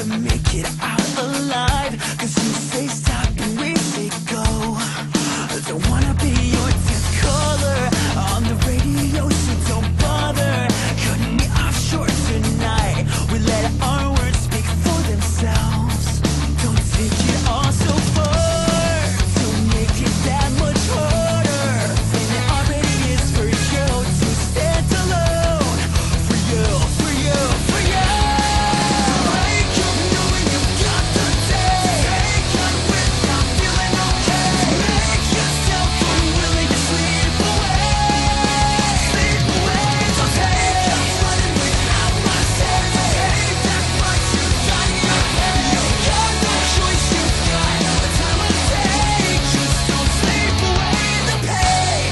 to make it out alive. Cause you say stop and we say go. Don't wanna be your death caller on the radio, so don't bother cutting me off short tonight. We let our words speak for themselves. Don't take it all so far. Don't make it that much harder than it already is for you to stand alone. For you, for you, for you. Wake up knowing you got the day. Take on without feeling okay. Make yourself unwilling to sleep away. Sleep away. So take up running without my say. Take back what you got in your head. You got no choice, you got the time of day. Just don't sleep away the pain.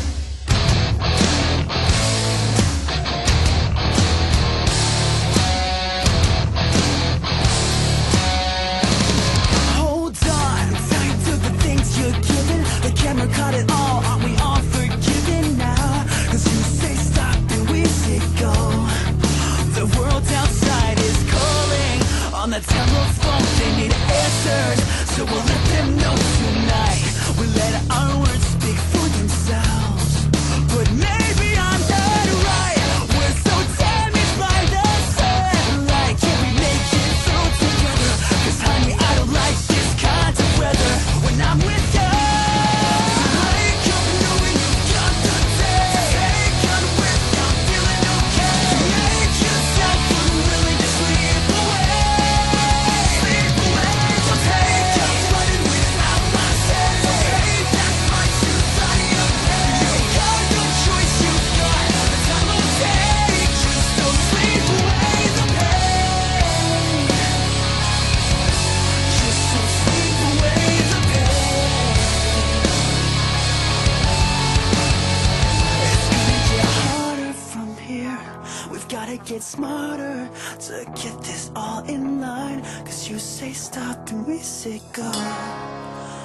Hold on, tight to the things you're giving. The camera caught it all, aren't we all forgiven now? Cause you say stop and we say go. The world outside is calling on the telephone, they need answers. So we'll let them know tonight. We let our words speak for themselves. But maybe I'm not right. We're so damaged by the sunlight. Can we make it through together? Cause honey, I don't like this kind of weather when I'm with you. Wake up knowing you got the day. Take on without feeling okay. Make yourself unwilling to sleep away. Sleep away. So take up running without my say. Take back what you thought in your head. You got no choice, you got the time of day. Just don't sleep away the pain. Just don't sleep away the pain. It's gonna get harder from here. We've gotta get smarter to get this all in line. Cause you say stop and we say go.